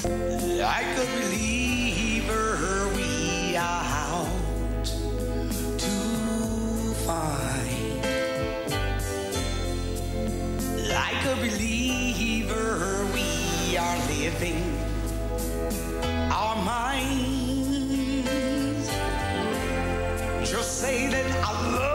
Like a believer, we are out to find. Like a believer, we are living our minds. Just say that I love